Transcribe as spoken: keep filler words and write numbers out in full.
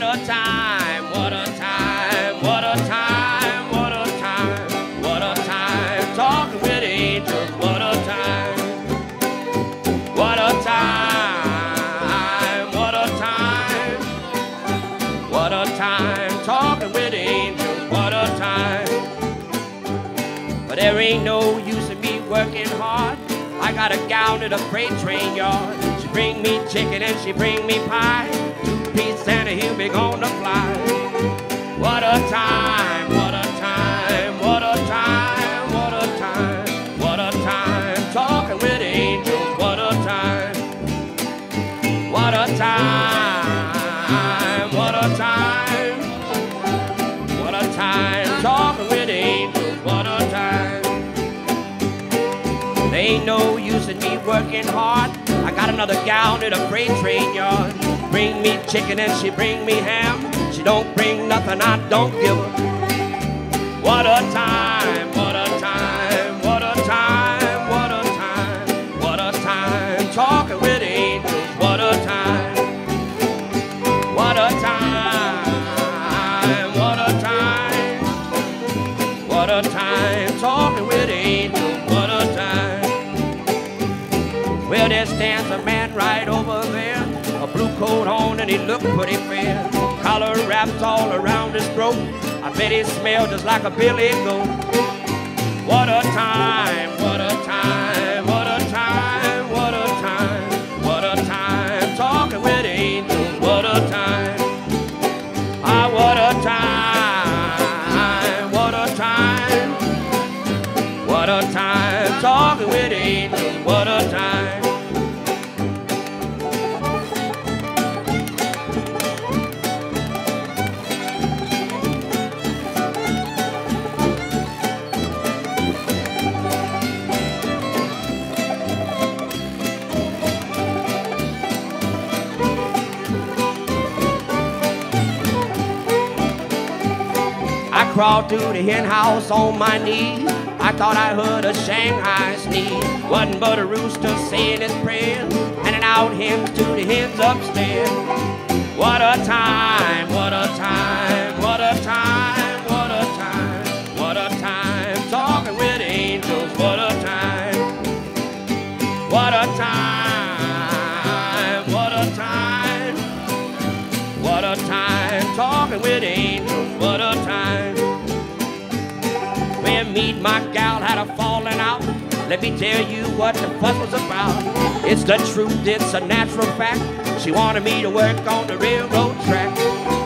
a time, what a time, what a time, what a time, what a time, talking with angels, what a time, what a time, what a time, what a time, talking with angels, what a time. But there ain't no use in me working hard. I got a gal at a freight train yard. She bring me chicken and she bring me pie. Two-piece Santa, he'll be gonna fly. What a time, what a time, what a time, what a time, what a time, talking with angels, what a time. What a time, what a time, what a time, talking with angels, what a time. There ain't no use in me working hard. I got another gal at a freight train yard. Bring me chicken and she bring me ham. She don't bring nothing I don't give her. What a time, what a time, what a time, what a time, what a time, talking with angels, what a time. What a time, what a time, what a time, talking with angels, what a time. Well, there stands a man right over there, a blue coat on and he look pretty fair. Collar wrapped all around his throat, I bet he smelled just like a billy goat. What a time, what a time, what a time, what a time, what a time, talking with angels, what a time. Ah, what a time, what a time, what a time, talking with angels, what a time. I crawled through the hen house on my knees. I thought I heard a Shanghai sneeze. Wasn't but a rooster saying his prayers, handing out hymns to the hens upstairs. What a time, what a time, what a time, what a time, what a time, talking with angels, what a time. What a time, what a time, what a time, talking with angels, what a time. When me and my gal had a falling out, let me tell you what the fuss was about. It's the truth, it's a natural fact. She wanted me to work on the railroad track.